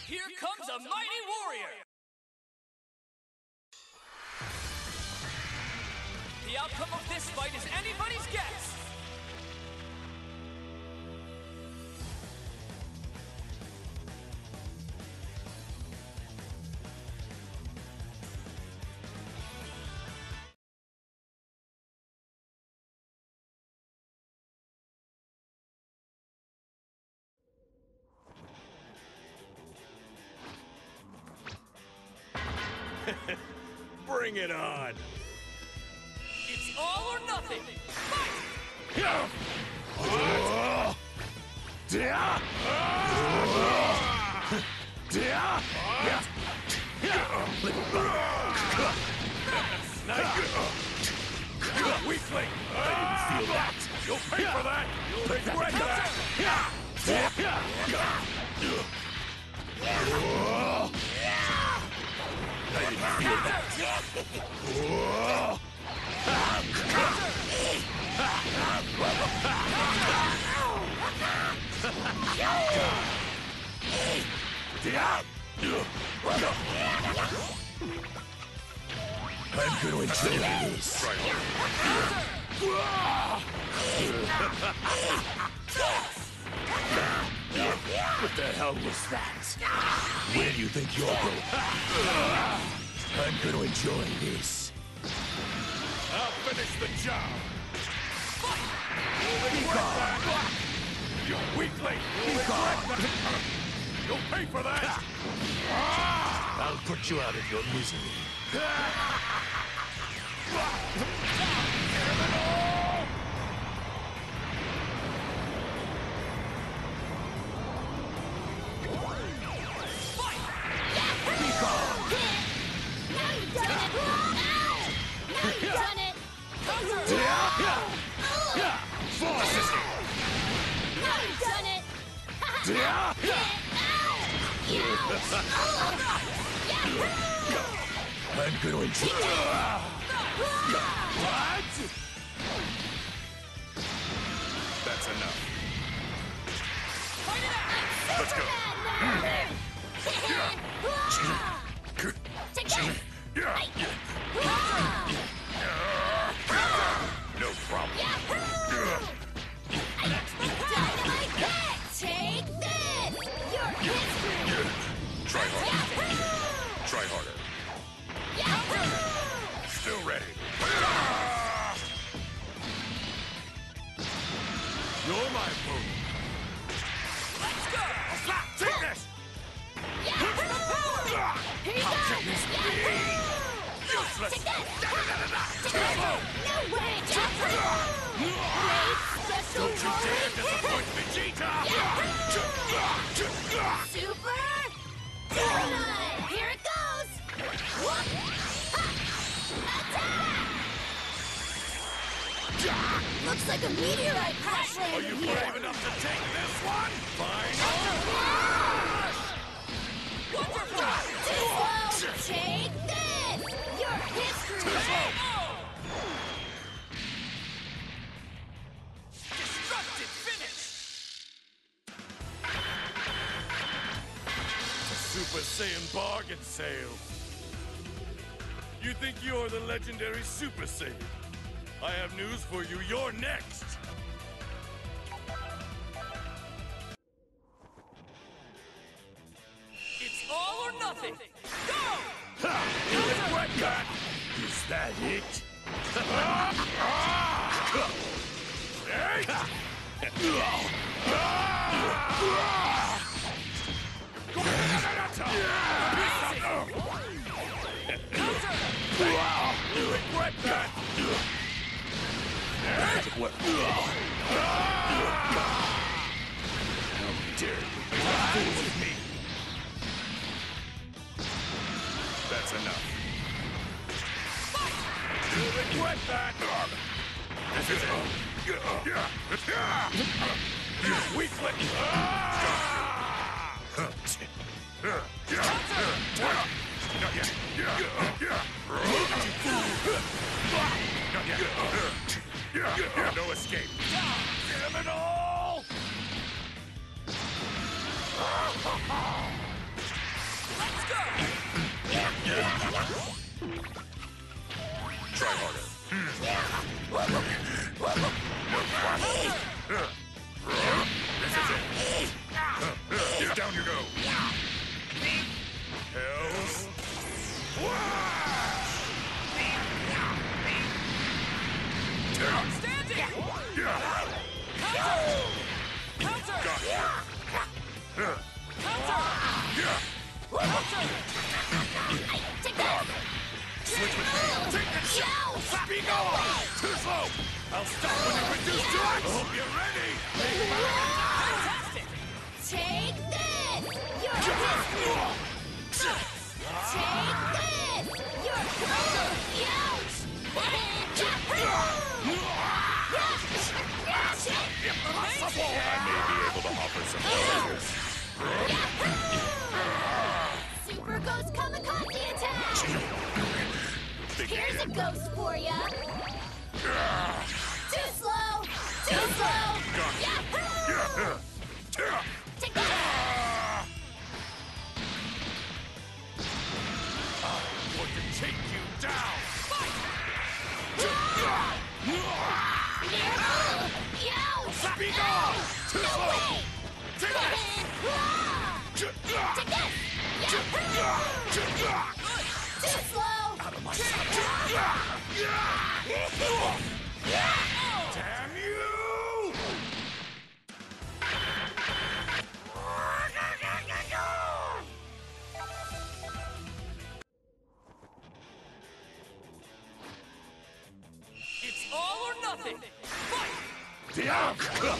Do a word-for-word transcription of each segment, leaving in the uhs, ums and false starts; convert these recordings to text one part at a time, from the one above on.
Here comes a mighty warrior! The outcome of this fight is anybody's guess! Bring it on! It's all or nothing! Fight! Weakling! I didn't feel that! You'll pay for that! You'll regret that! I didn't feel that! I'm gonna enjoy this. What the hell was that? Where do you think you're going? I'm gonna enjoy this. I'll finish the job. Be gone. You weakling! Be gone! You'll pay for that! I'll put you out of your misery. I'm gonna enjoy. What? That's enough. Let's go. No problem. Take this! Your history! Try harder. Try harder. Still ready. You're my opponent. Let's go! Slap! Take this! Here you go! Useless! Take this! No way! Great special Don't you dare disappoint Vegeta! Super Dynamite! Here it goes! Whoop! Ha! Attack! Looks like a meteorite crash Are landed you here! brave enough to take this one? Fine! Whoa! Take this! Your history! Destructive finish! Super Saiyan bargain sale. You think you're the legendary Super Saiyan? I have news for you. You're next. It's all or nothing! Go! You regret that? Is that it? You regret that? What? How dare you fool with me? That's enough. You regret that? This is it. You weakling! Not yet. Not yet. No escape. Damn it all! harder. No problem. This is it. Get down you go. Hells. Outstanding! Yeah. Counter! Counter! Got it. Counter! Yeah. Counter! Take that! Switch with me. Take this shot. Yow! Be gone. Too slow. I'll stop when you reduce to it. I hope you're ready. Fantastic! Take this! You're this! Take this! You're Ouch! Impossible. I may be able to offer some answers. Super Ghost Kamikaze attack! Here's a ghost for ya! Too slow! Too slow! Yahoo! Take that! I'm going to take you down. Yow! Be gone. Too No slow. way! Take this. Take this! Yahoo! Too slow! Out of my sight. Damn you! It's all or nothing! Fight! Down! Counter!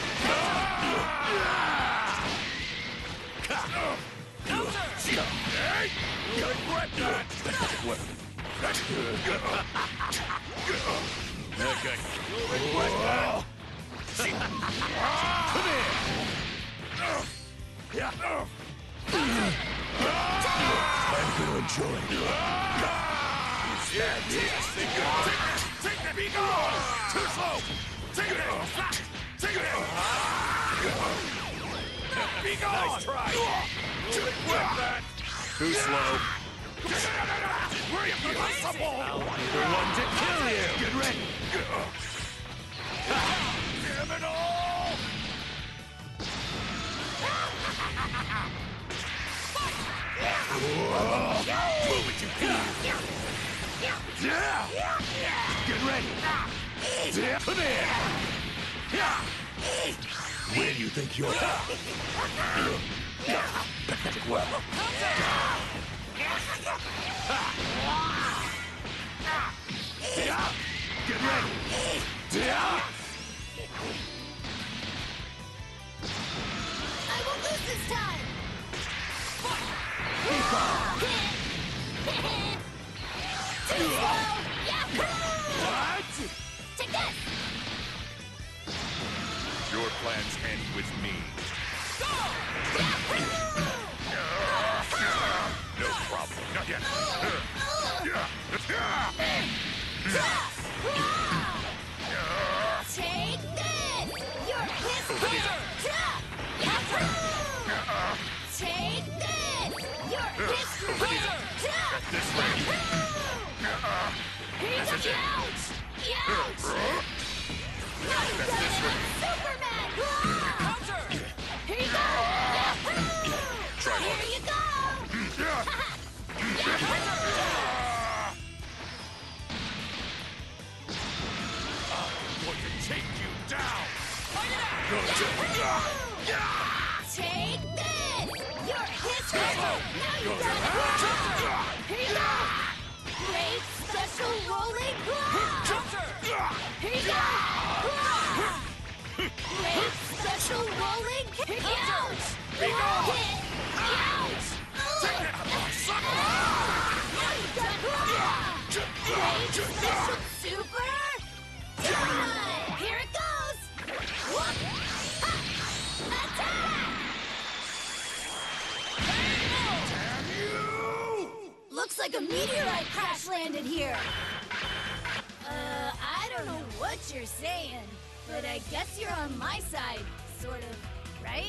Hey! You regret that! What? Okay. You'll regret that! Come here! Yeah. I'm gonna enjoy it. Yeah, take it! Take it! Be gone! Too slow! Take it! Take it! Be gone! Nice try! You regret that! Too slow. We're impossible! I'll be the one to kill you! Get ready! Damn it all! Move it, you can! Yeah! Get ready! Yeah. Come here! Where do you think you're going? Pathetic work. Get ready! I won't lose this time! Too slow! Yahoo! What? Take this! Your plans end with me. No problem. Not yet. Take this! You're his Over here. Take this! You're history! Get this ready. Here's This is it. Ouch! Ouch! Now you've done it! Superman! Counter! Here you go! Yahoo! Try Here harder. you go! I'm going to take you down. Fight it out! Take this! You're history! Now you've done it! Here you go! Great special rolling claw! Counter! Here you go! Great special rolling kick! Ouch! Be gone! Hit! Ouch! Take it! Suck! Now you've done it! Great special super! Dynamite! Here it goes! Whoop! Ha! Attack! Looks like a meteorite crash landed here. Uh, I don't know what you're saying, but I guess you're on my side, sort of, right?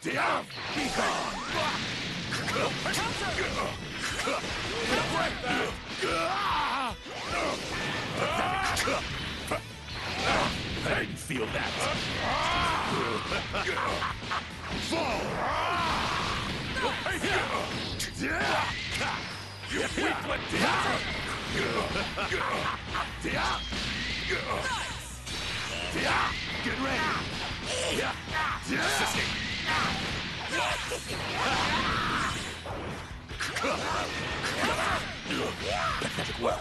Yeah! Be gone! I didn't feel that. Fall! You weakling! Get ready! Pathetic world.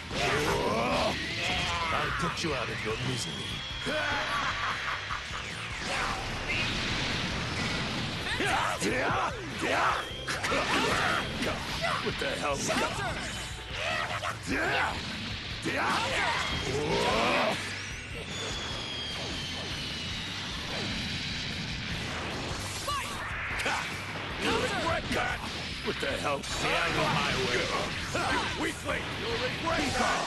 I'll put you out of your misery. What the hell? What the hell? Stay out of my way. You weakling! You'll regret that!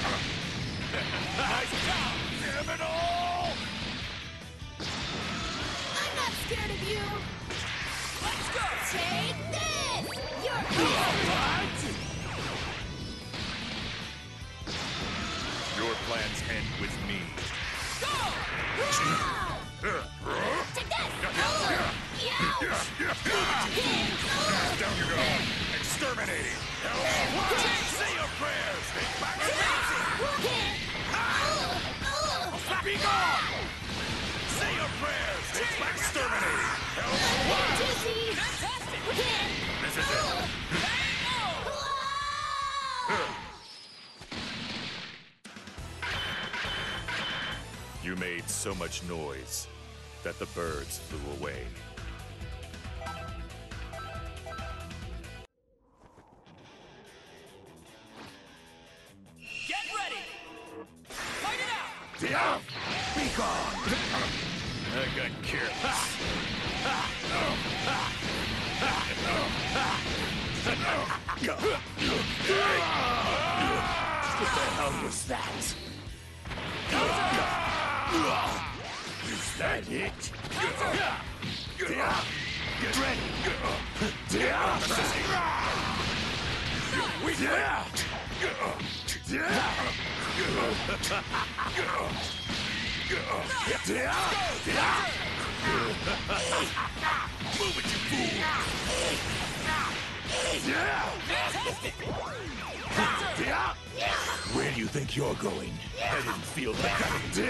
Nice job! Damn it all! I'm not scared of you. Let's go! Take this! You're What? Your plans end with me. Go! Take this! Down you go! Exterminating! Say your prayers! Back Be gone! Say your prayers! Exterminating! Fantastic! This is it! You made so much noise that the birds flew away. Get ready! Fight it out! Yeah! Be gone! I got careless. What the hell was that? Is that it? Get ready! Move it, you fool! Fantastic! Where do you think you're going? I didn't feel that.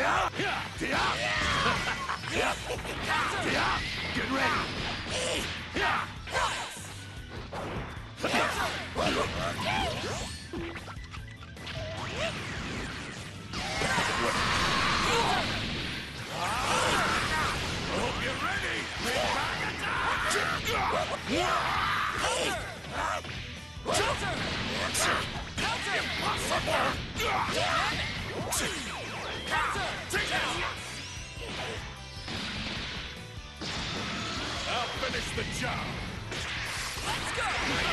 Get ready! Hope you're ready! I'll finish the job! Let's go!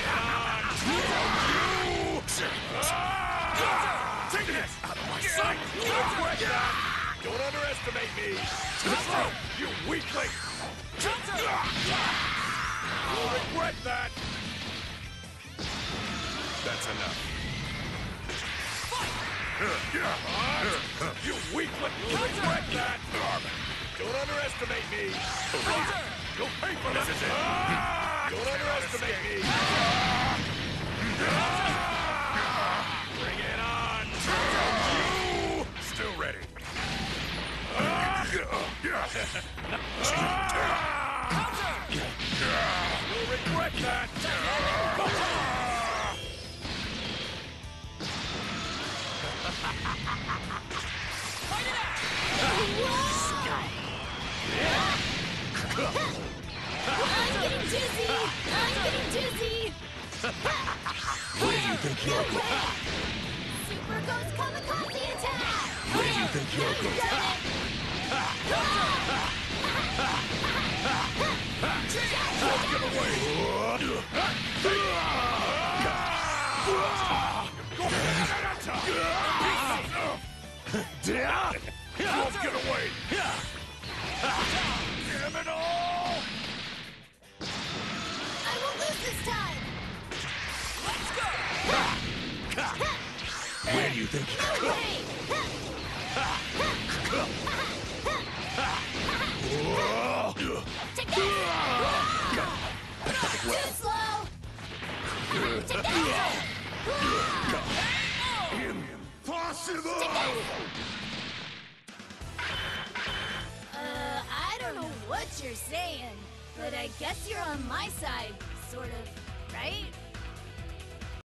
Take this out of my sight! Don't underestimate me! You weakling! You'll regret that! That's enough. You weakling! You'll regret that! Don't underestimate me! You'll pay for this! Don't underestimate me! Bring it on! Still ready. You'll regret that! Fight it out! I'm getting dizzy! I'm getting dizzy! Where do you think you're going? Super Ghost Kamikaze attack! Where do you think you're going? Get away! Don't get away! Damn it all! you think? Take that! Too slow! Take that! Impossible! Uh, I don't know what you're saying, but I guess you're on my side, sort of, right?